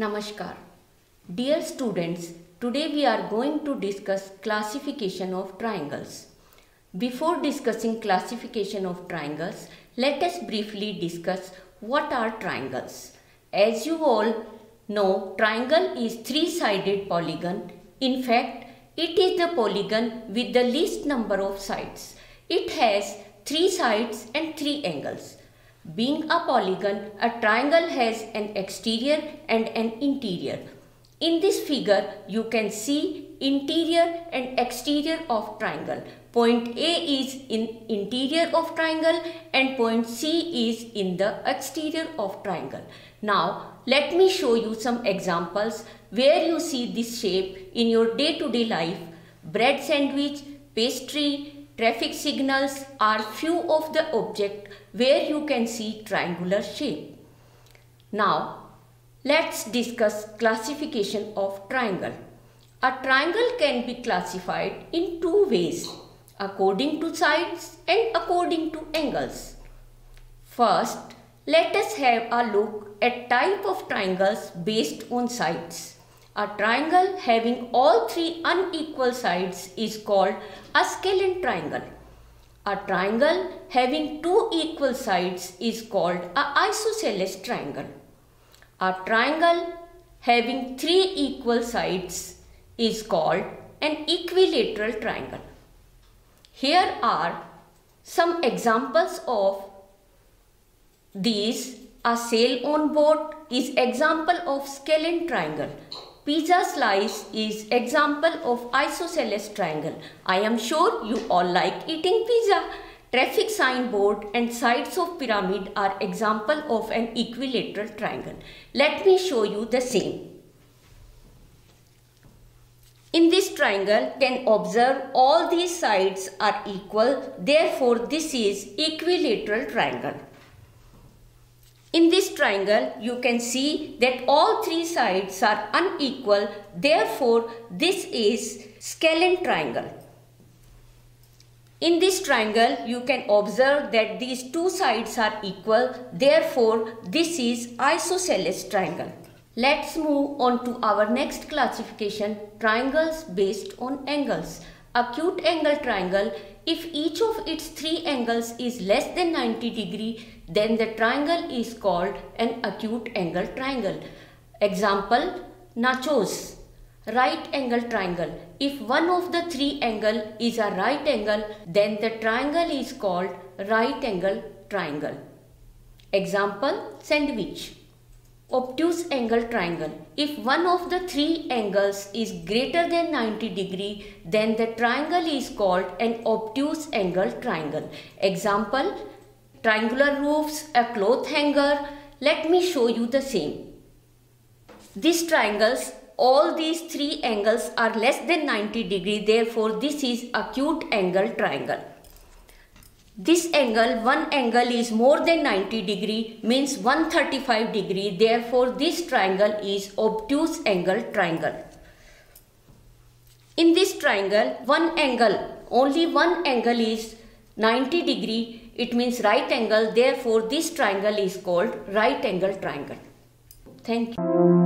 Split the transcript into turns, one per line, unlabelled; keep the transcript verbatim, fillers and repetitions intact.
Namaskar. Dear students, today we are going to discuss classification of triangles. Before discussing classification of triangles, let us briefly discuss what are triangles. As you all know, triangle is three-sided polygon. In fact, it is the polygon with the least number of sides. It has three sides and three angles. Being a polygon, a triangle has an exterior and an interior. In this figure, you can see interior and exterior of triangle. Point A is in interior of triangle and point C is in the exterior of triangle. Now, let me show you some examples where you see this shape in your day-to-day life. Bread sandwich, pastry, traffic signals are few of the objects where you can see triangular shape. Now, let's discuss classification of triangle. A triangle can be classified in two ways, according to sides and according to angles. First, let us have a look at type of triangles based on sides. A triangle having all three unequal sides is called a scalene triangle. A triangle having two equal sides is called an isosceles triangle. A triangle having three equal sides is called an equilateral triangle. Here are some examples of these. A sail on boat is example of scalene triangle. Pizza slice is example of isosceles triangle. I am sure you all like eating pizza. Traffic sign board and sides of pyramid are example of an equilateral triangle. Let me show you the same. In this triangle, you can observe all these sides are equal. Therefore, this is equilateral triangle. In this triangle, you can see that all three sides are unequal. Therefore, this is scalene triangle. In this triangle, you can observe that these two sides are equal. Therefore, this is isosceles triangle. Let's move on to our next classification, triangles based on angles. Acute angle triangle, if each of its three angles is less than ninety degree, then the triangle is called an acute angle triangle. Example, nachos. Right angle triangle. If one of the three angle is a right angle, then the triangle is called right angle triangle. Example, sandwich. Obtuse angle triangle. If one of the three angles is greater than ninety degree, then the triangle is called an obtuse angle triangle. Example, triangular roofs, a cloth hanger. Let me show you the same. These triangles, all these three angles are less than ninety degree. Therefore, this is acute angle triangle. This angle, one angle is more than ninety degree, means one hundred thirty-five degree. Therefore, this triangle is obtuse angle triangle. In this triangle, one angle, only one angle is ninety degree. It means right angle. Therefore, this triangle is called right angle triangle. Thank you.